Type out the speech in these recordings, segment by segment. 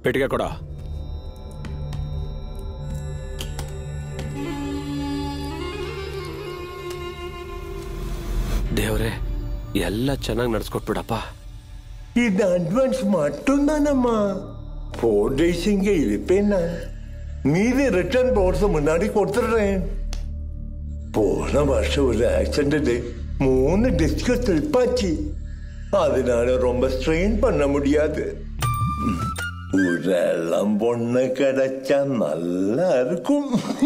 ಪೆಟ್ಟಿಗೆ ಕೊಡ. ದೇವ್ರೆ ಎಲ್ಲ ಚೆನ್ನಾಗಿ ನಡ್ಸ್ಕೊಟ್ಬಿಡಪ್ಪ. இது அட்வான்ஸ் மட்டும்தானம்மா. 4 days இங்கே இருப்பேன் நான். மீதி ரிட்டர்ன் போர்ஸ் முன்னாடி கொடுத்துடுறேன். போன வருஷம் ஒரு ஆக்சிடென்ட் 3 டிஸ்க் ஸ்லிப்பாச்சு. அதனால ரொம்ப ஸ்ட்ரெயின் பண்ண முடியாது. ஒரு இளம் பொண்ணு கிடைச்சா நல்லா இருக்கும்.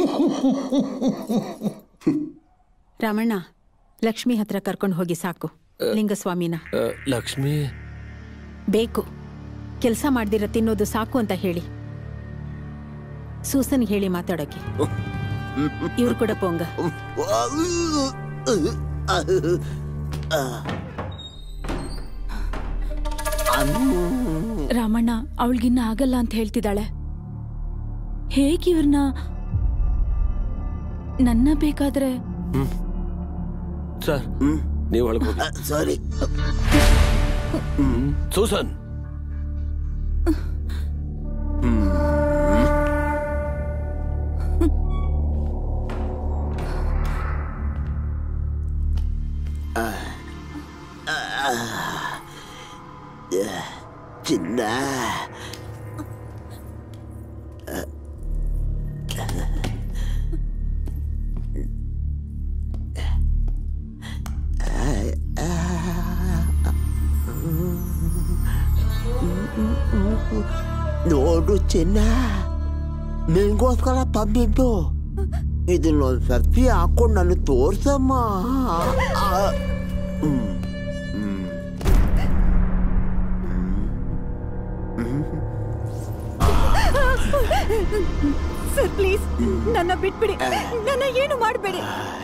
ರಾಮಣ್ಣ, ಲಕ್ಷ್ಮಿ ಹತ್ರ ಕರ್ಕೊಂಡು ಹೋಗಿ ಸಾಕು. ಲಿಂಗಸ್ವಾಮಿನ ಲಕ್ಷ್ಮಿ ಬೇಕು, ಕೆಲಸ ಮಾಡ್ದಿರ ತಿನ್ನೋದು ಸಾಕು ಅಂತ ಹೇಳಿ. ಸೂಸನ್ ಹೇಳಿ ಮಾತಾಡೋಕೆ. ಇವ್ರು ಕೂಡ ಪೊಂಗ. ರಾಮಣ್ಣ ಅವಳಿಗಿನ್ನ ಆಗಲ್ಲ ಅಂತ ಹೇಳ್ತಿದ್ದಾಳೆ. ಹೇಗಿವ್ರನ್ನ ನನ್ನ ಬೇಕಾದ್ರೆ ಸರ್ ನೀವು ಒಳಗೆ ಹೋಗಿ. Sorry Susan. ಚಿನ್ನ ನೋಡು ಚಿನ್ನ, ನಿನ್ಗೋಸ್ಕರ ತಂದಿದ್ದು. ಇದನ್ನೊಂದು ಸರ್ತಿ ಹಾಕೊಂಡು ನಾನು ತೋರ್ಸಮ್ಮ. ಸರ್ ಪ್ಲೀಸ್ ನನ್ನ ಬಿಟ್ಬಿಡಿ, ನನ್ನ ಏನು ಮಾಡಬೇಡಿ.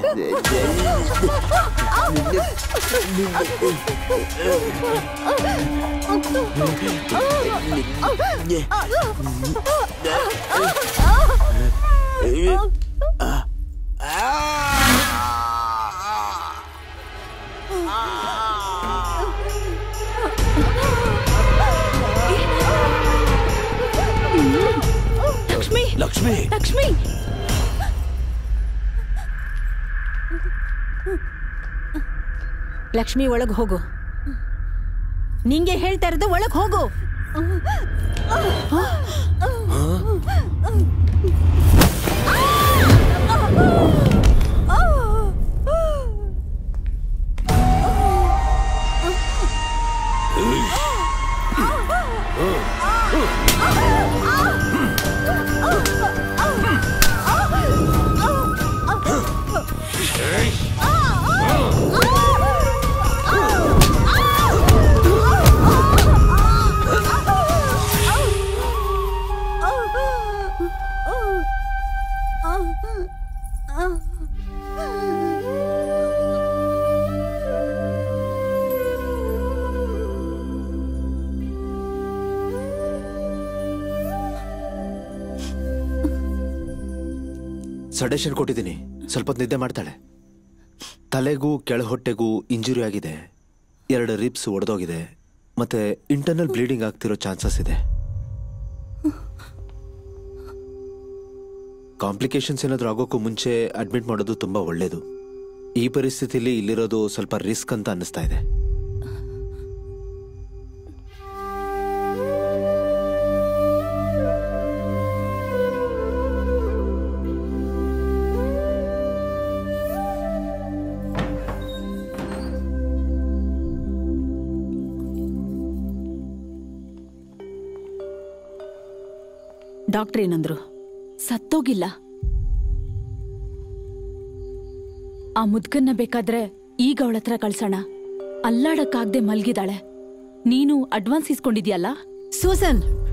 ಲಕ್ಷ್ಮಿ ಲಕ್ಷ್ಮಿ ಲಕ್ಷ್ಮಿ ಲಕ್ಷ್ಮಿ ಒಳಗ್ ಹೋಗು. ನಿಂಗೆ ಹೇಳ್ತಾ ಇರೋದು ಒಳಗ್ ಹೋಗು. ಸಡೇಷನ್ ಕೊಟ್ಟಿದ್ದೀನಿ, ಸ್ವಲ್ಪ ನಿದ್ದೆ ಮಾಡ್ತಾಳೆ. ತಲೆಗೂ ಕೆಳ ಹೊಟ್ಟೆಗೂ ಇಂಜುರಿ ಆಗಿದೆ, 2 ರಿಬ್ಸ್ ಒಡೆದೋಗಿದೆ, ಮತ್ತೆ ಇಂಟರ್ನಲ್ ಬ್ಲೀಡಿಂಗ್ ಆಗ್ತಿರೋ ಚಾನ್ಸಸ್ ಇದೆ. ಕಾಂಪ್ಲಿಕೇಶನ್ಸ್ ಏನಾದರೂ ಆಗೋಕ್ಕೂ ಮುಂಚೆ ಅಡ್ಮಿಟ್ ಮಾಡೋದು ತುಂಬ ಒಳ್ಳೆಯದು. ಈ ಪರಿಸ್ಥಿತಿಯಲ್ಲಿ ಇಲ್ಲಿರೋದು ಸ್ವಲ್ಪ ರಿಸ್ಕ್ ಅಂತ ಅನ್ನಿಸ್ತಾ ಇದೆ. ಡಾಕ್ಟರ್ ಏನಂದ್ರು? ಸತ್ತೋಗಿಲ್ಲ. ಆ ಮುದ್ಕನ್ನ ಬೇಕಾದ್ರೆ ಈಗ ಅವಳ ಹತ್ರ ಕಳ್ಸೋಣ. ಅಲ್ಲಾಡಕ್ಕಾಗ್ದೆ ಮಲ್ಗಿದಾಳೆ. ನೀನು ಅಡ್ವಾನ್ಸ್ ಇಸ್ಕೊಂಡಿದ್ಯಲ್ಲ? ಸೂಸನ್,